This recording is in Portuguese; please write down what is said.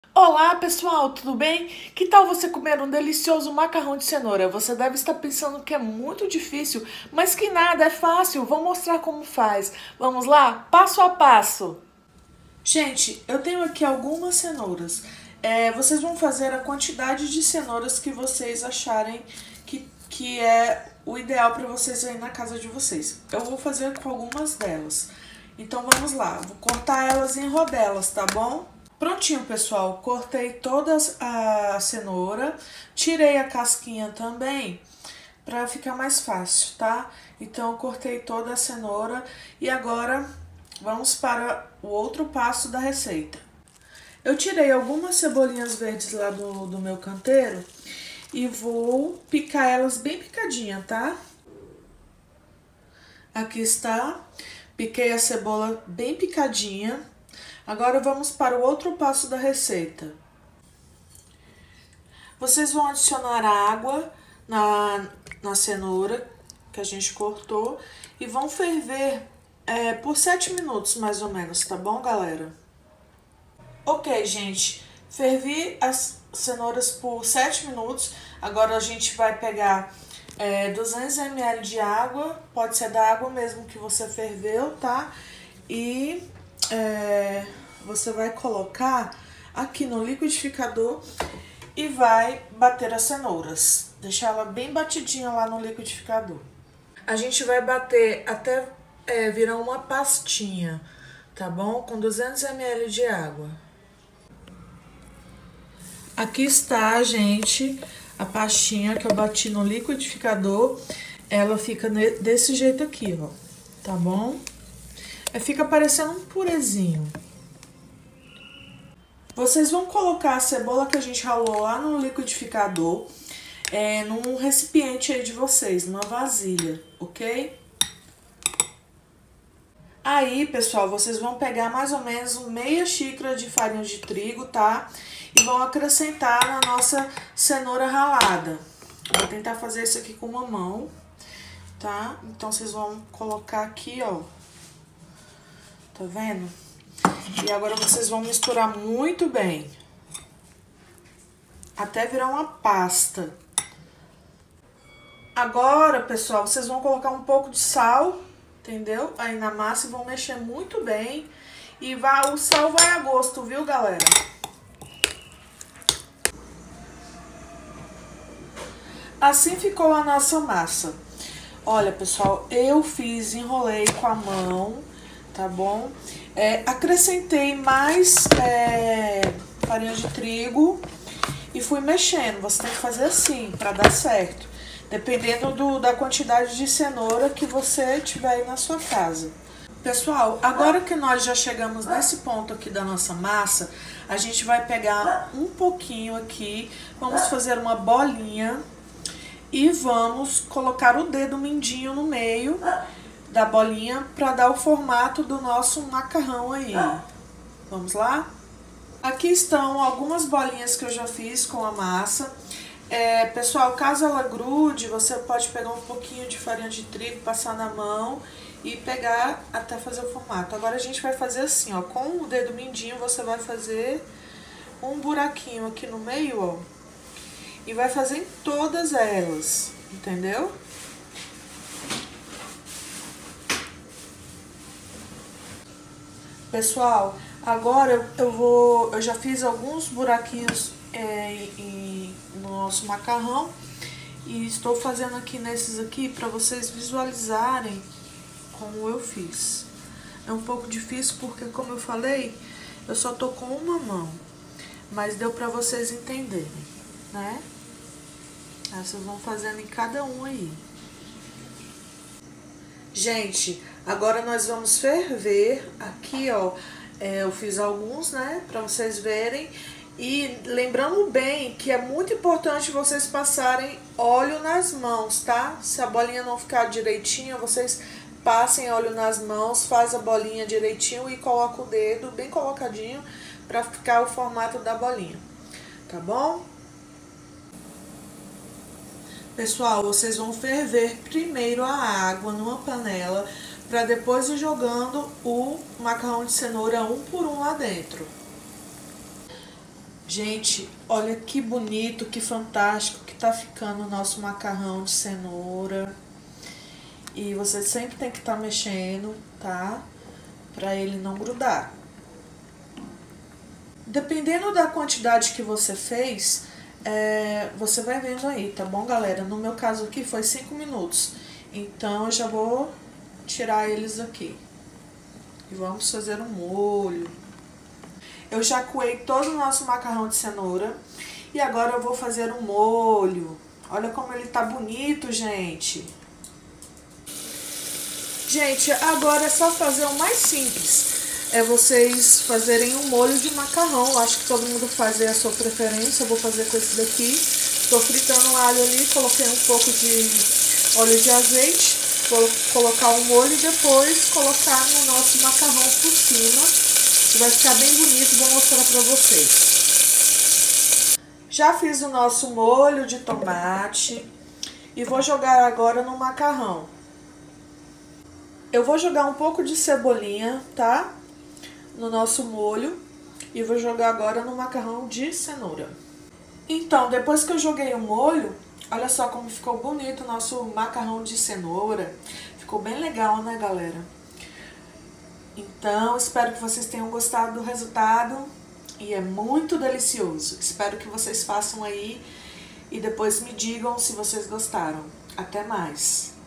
Olá pessoal, tudo bem? Que tal você comer um delicioso macarrão de cenoura? Você deve estar pensando que é muito difícil, mas que nada, é fácil. Vou mostrar como faz. Vamos lá? Passo a passo. Gente, eu tenho aqui algumas cenouras. Vocês vão fazer a quantidade de cenouras que vocês acharem que é o ideal para vocês aí na casa de vocês. Eu vou fazer com algumas delas. Então vamos lá, vou cortar elas em rodelas, tá bom? Prontinho, pessoal, cortei toda a cenoura, tirei a casquinha também, para ficar mais fácil, tá? Então, eu cortei toda a cenoura e agora vamos para o outro passo da receita. Eu tirei algumas cebolinhas verdes lá do meu canteiro e vou picar elas bem picadinha, tá? Aqui está, piquei a cebola bem picadinha. Agora vamos para o outro passo da receita. Vocês vão adicionar água na cenoura que a gente cortou e vão ferver por 7 minutos mais ou menos, tá bom, galera? Ok, gente, fervi as cenouras por 7 minutos. Agora a gente vai pegar 200 ml de água, pode ser da água mesmo que você ferveu, tá? E você vai colocar aqui no liquidificador e vai bater as cenouras. Deixar ela bem batidinha lá no liquidificador. A gente vai bater até virar uma pastinha, tá bom? Com 200 ml de água. Aqui está, gente, a pastinha que eu bati no liquidificador. Ela fica desse jeito aqui, ó, tá bom? Fica parecendo um purezinho. Vocês vão colocar a cebola que a gente ralou lá no liquidificador num recipiente aí de vocês, numa vasilha, ok? Aí, pessoal, vocês vão pegar mais ou menos meia xícara de farinha de trigo, tá? E vão acrescentar na nossa cenoura ralada. Vou tentar fazer isso aqui com uma mão, tá? Então, vocês vão colocar aqui, ó. Tá vendo? E agora vocês vão misturar muito bem. Até virar uma pasta. Agora, pessoal, vocês vão colocar um pouco de sal, entendeu? Aí na massa e vão mexer muito bem. E o sal vai a gosto, viu, galera? Assim ficou a nossa massa. Olha, pessoal, eu enrolei com a mão, tá bom? Acrescentei mais farinha de trigo e fui mexendo. Você tem que fazer assim para dar certo, dependendo da quantidade de cenoura que você tiver aí na sua casa. Pessoal, agora que nós já chegamos nesse ponto aqui da nossa massa, a gente vai pegar um pouquinho aqui, vamos fazer uma bolinha e vamos colocar o dedo mindinho no meio da bolinha para dar o formato do nosso macarrão aí. Vamos lá? Aqui estão algumas bolinhas que eu já fiz com a massa. Pessoal, caso ela grude, você pode pegar um pouquinho de farinha de trigo, passar na mão e pegar até fazer o formato. Agora a gente vai fazer assim, ó, com o dedo mindinho você vai fazer um buraquinho aqui no meio, ó, e vai fazer em todas elas, entendeu? Pessoal, agora eu já fiz alguns buraquinhos no nosso macarrão e estou fazendo aqui nesses aqui para vocês visualizarem como eu fiz. É um pouco difícil porque, como eu falei, eu só tô com uma mão, mas deu para vocês entenderem, né? Aí vocês vão fazendo em cada um aí. Gente, agora nós vamos ferver aqui, ó. Eu fiz alguns, né, pra vocês verem. E lembrando bem que é muito importante vocês passarem óleo nas mãos, tá? Se a bolinha não ficar direitinho, vocês passem óleo nas mãos, faz a bolinha direitinho e coloca o dedo bem colocadinho pra ficar o formato da bolinha, tá bom? Pessoal, vocês vão ferver primeiro a água numa panela para depois ir jogando o macarrão de cenoura um por um lá dentro. Gente, olha que bonito, que fantástico que tá ficando o nosso macarrão de cenoura. E você sempre tem que estar mexendo, tá? Pra ele não grudar. Dependendo da quantidade que você fez, você vai vendo aí, tá bom, galera? No meu caso aqui foi 5 minutos. Então eu já vou tirar eles aqui. E vamos fazer um molho. Eu já coei todo o nosso macarrão de cenoura. E agora eu vou fazer um molho. Olha como ele tá bonito, gente. Gente, agora é só fazer o mais simples. É vocês fazerem um molho de macarrão. Acho que todo mundo faz aí a sua preferência. Eu vou fazer com esse daqui. Tô fritando o alho ali, coloquei um pouco de óleo de azeite. Vou colocar o molho e depois colocar no nosso macarrão por cima. Que vai ficar bem bonito, vou mostrar pra vocês. Já fiz o nosso molho de tomate e vou jogar agora no macarrão. Eu vou jogar um pouco de cebolinha, tá? No nosso molho. E vou jogar agora no macarrão de cenoura. Então, depois que eu joguei o molho, olha só como ficou bonito o nosso macarrão de cenoura. Ficou bem legal, né, galera? Então, espero que vocês tenham gostado do resultado. E é muito delicioso. Espero que vocês façam aí e depois me digam se vocês gostaram. Até mais!